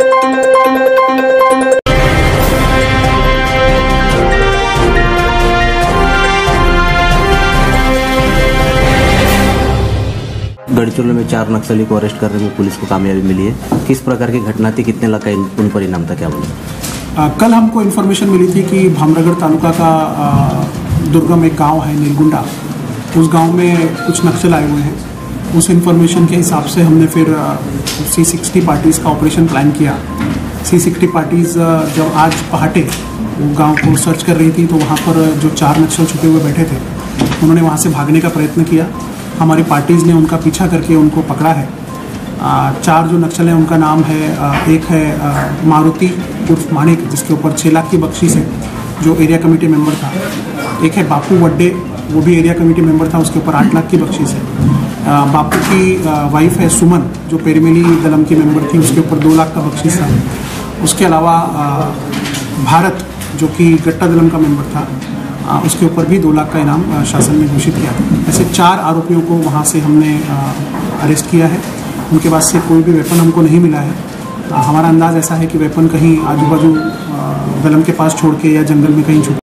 गढ़चिरौली में 4 नक्सली को अरेस्ट करने में पुलिस को कामयाबी मिली है। किस प्रकार की घटना थी, कितने लाख का उन पर इनाम था, क्या बोले? कल हमको इन्फॉर्मेशन मिली थी कि भामरागढ़ तालुका का दुर्गम एक गांव है नीलगुंडा, उस गांव में कुछ नक्सल आए हुए हैं। उस इन्फॉर्मेशन के हिसाब से हमने फिर C60 पार्टीज़ का ऑपरेशन प्लान किया। C60 पार्टीज़ जब आज पहाटे वो गांव को सर्च कर रही थी तो वहाँ पर जो 4 नक्सल छुपे हुए बैठे थे उन्होंने वहाँ से भागने का प्रयत्न किया। हमारी पार्टीज़ ने उनका पीछा करके उनको पकड़ा है। 4 जो नक्सल हैं उनका नाम है, एक है मारुति उर्फ माणिक जिसके ऊपर 6 लाख की बख्शीश है, जो एरिया कमेटी मेंबर था। एक है बापू वड्डे, वो भी एरिया कमेटी मेंबर था, उसके ऊपर 8 लाख की बख्शीश है। बापू की वाइफ है सुमन, जो पेरीमेली दलम की मेंबर थी, उसके ऊपर 2 लाख का बख्शीश था। उसके अलावा भारत जो कि गट्टा दलम का मेंबर था, उसके ऊपर भी 2 लाख का इनाम शासन ने घोषित किया। ऐसे 4 आरोपियों को वहाँ से हमने अरेस्ट किया है। उनके पास से कोई भी वेपन हमको नहीं मिला है। हमारा अंदाज़ ऐसा है कि वेपन कहीं आजू बाजू दलम के पास छोड़ के या जंगल में कहीं छुपा